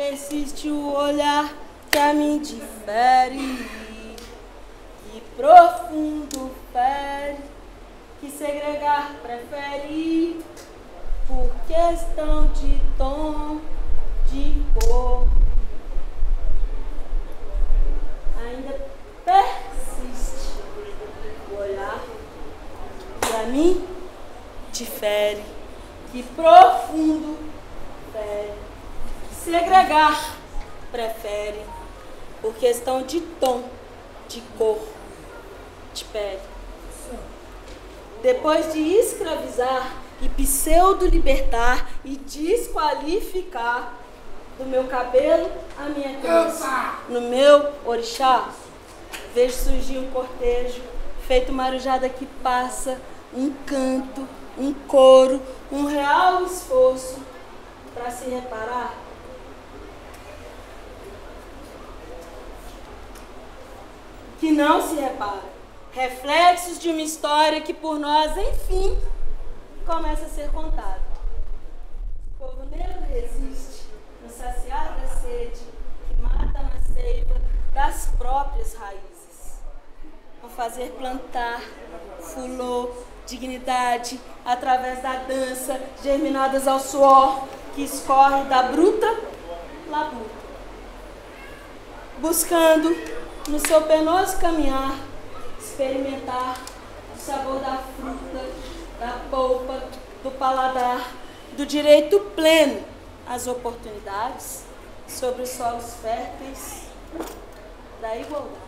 persiste o olhar que a mim difere, que profundo fere, que segregar prefere, por questão de tom, de cor. Ainda persiste o olhar que a mim difere, que profundo fere, que segregar prefere, por questão de tom, de cor, de pele. Depois de escravizar e pseudo-libertar e desqualificar do meu cabelo a minha crença, no meu orixá, vejo surgir um cortejo, feito marujada que passa, um canto, um coro, um real esforço para se reparar. Que não se repara. Reflexos de uma história que por nós, enfim, começa a ser contada. O povo negro resiste no saciar da sede que mata na seiva das próprias raízes. Ao fazer plantar fulor, dignidade, através da dança, germinadas ao suor que escorre da bruta labuta. Buscando, no seu penoso caminhar, experimentar o sabor da fruta, da polpa, do paladar, do direito pleno às oportunidades sobre os solos férteis da igualdade.